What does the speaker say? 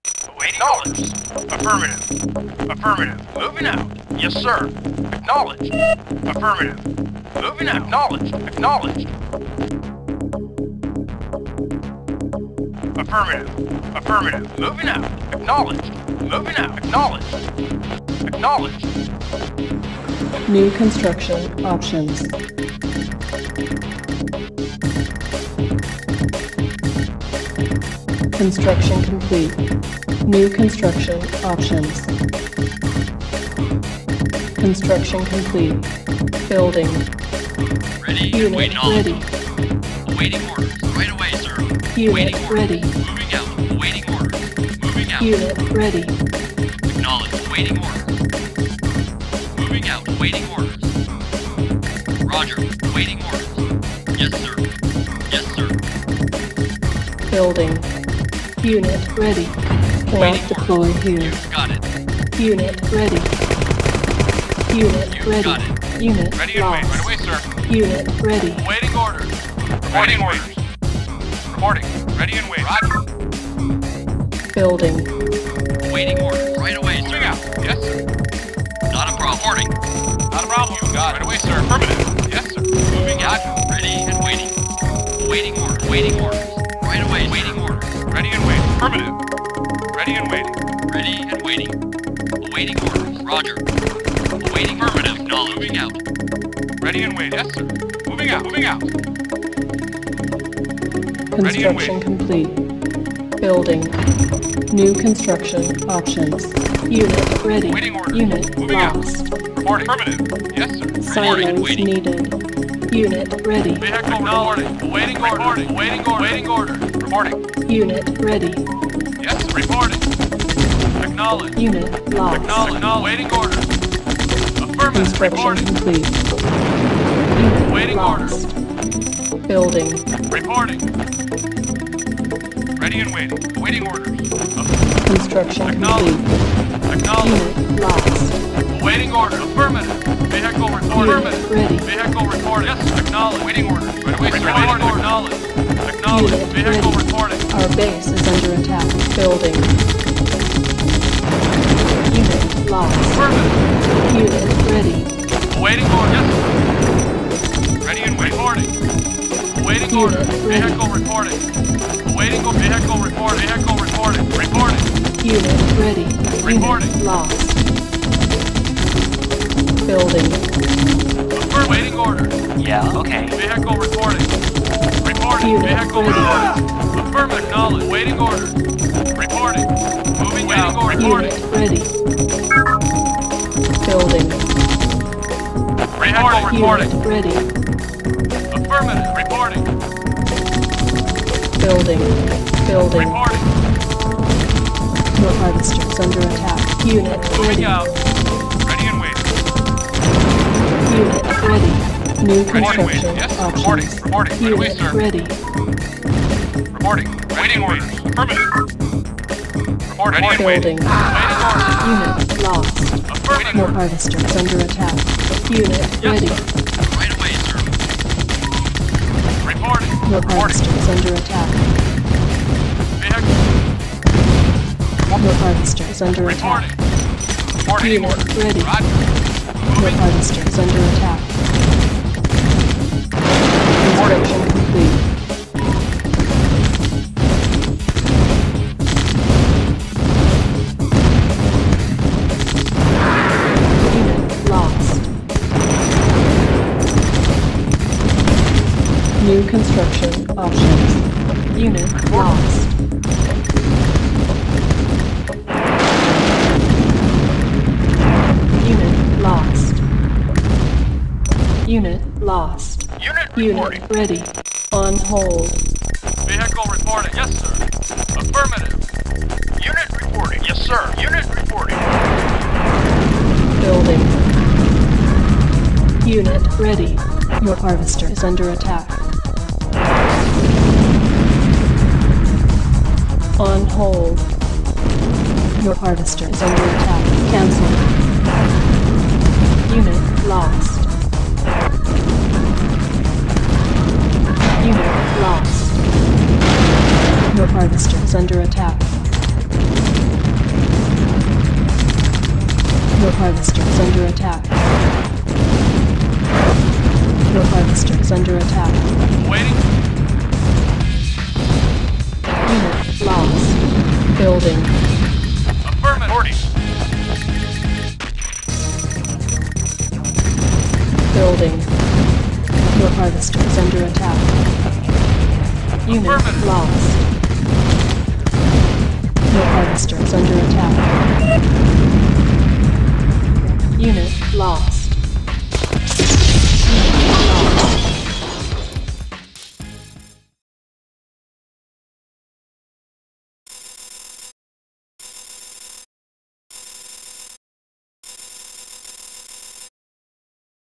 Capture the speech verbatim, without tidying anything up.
Awaiting orders. Affirmative. Affirmative. Moving out. Yes, sir. Acknowledged. Affirmative. Moving out. Acknowledged. Acknowledged. Affirmative. Affirmative. Moving out. Acknowledged. Moving out. Acknowledged. Acknowledged. New construction options. Construction complete. New construction options. Construction complete. Building. Ready and Unit waiting on. ready. Awaiting orders. Right away, sir. Unit Awaiting orders. ready. Moving out. Awaiting orders. Moving out. Unit ready. Acknowledge. Awaiting orders. Moving out. Awaiting orders. Roger. Awaiting orders. Yes, sir. Yes, sir. Building. Unit ready. Waiting Cannot deploy here. You've got it. Unit ready. Unit You've ready. got it. Unit Ready and wait. lost. Right away, sir. Unit ready. Awaiting orders. Reporting orders. Reporting. Ready and wait. Roger. Building. Awaiting orders. Right away, Moving sir. out. Yes, sir. Not a problem. Reporting. Not a problem. You got it. Right away, sir. Affirmative. Yes, sir. Moving out. Ready and waiting. Awaiting orders. Awaiting orders. Right away. Waiting orders. Ready and waiting. Affirmative. Ready and waiting. Ready and waiting. Awaiting orders. Roger. Awaiting affirmative. No. Moving out. Ready and waiting. Yes, sir. Moving out. Moving out. Ready and Construction complete. Building. New construction options. Unit ready. Waiting order. Unit Moving out. lost. Reporting. Affirmative. Yes, sir. Silos waiting. needed. Unit ready. Vehicle reporting. Awaiting order. Reporting. Awaiting order. Awaiting order. Reporting. Unit ready. Yes, reporting. Acknowledge. Unit lost. Acknowledge. Awaiting order. Affirmative. Construction Reporting. complete. Unit Waiting lost. Building. Reporting. Ready and waiting. Awaiting orders. Construction Acknowledge. complete. Acknowledge. Unit lost. Awaiting order. Affirmative. Vehicle report. Unit Affirmative. ready. Vehicle report. Yes, acknowledge. Waiting order. Right away, sir. Waiting order. Acknowledge. Acknowledge. Unit Vehicle ready. reporting. Our base is under attack. Building. Unit lost. Affirmative. Unit ready. Awaiting order. Yes. Ready and waiting. Reporting. Awaiting Unit order. ready. Vehicle reporting. Awaiting o- vehicle report. Vehicle reporting. Reporting. Unit ready. Reporting. Unit lost. Building. Affirmative. Waiting order. Yeah, okay. Vehicle reporting. Reporting. Unit Vehicle ready. reporting. Affirmative. Acknowledge. Waiting order. Reporting. Moving waiting Unit order. Reporting. ready. Building. Vehicle reporting. Unit ready. Affirmative. Reporting. Building. Building. Reporting. Your harvester is under attack. Unit Moving ready. out. Ready and waiting. Unit ready. New Ready and waiting. construction Yes. options. Reporting. Reporting. Right away, Unit sir. ready. Reporting. Waiting orders. Affirmative. Report. Ready and waiting. Building. Waiting orders. Unit lost. Affirmative. Your harvester is under attack. Unit Yes, ready. sir. Right away, sir. Reporting. Your Reporting. harvester is under attack. Vehicle. Your harvester is under Reporting. attack. Reporting. Unit Orders. ready. Roger. Your Moving. harvester is under attack. Construction complete. Unit lost. New construction options. Unit lost. Unit lost. Unit lost. Unit reporting. Unit ready. On hold. Vehicle reporting. Yes, sir. Affirmative. Unit reporting. Yes, sir. Unit reporting. Building. Unit ready. Your harvester is under attack. On hold. Your harvester is under attack. Cancel. Unit lost. Unit lost. Your harvester is under attack. Your harvester is under attack. Your harvester is under attack. Waiting. Unit lost. Building. Affirmative. Reporting. Building. Your harvester is under attack. Unit Affirmative. lost. Your harvester is under attack. Unit lost.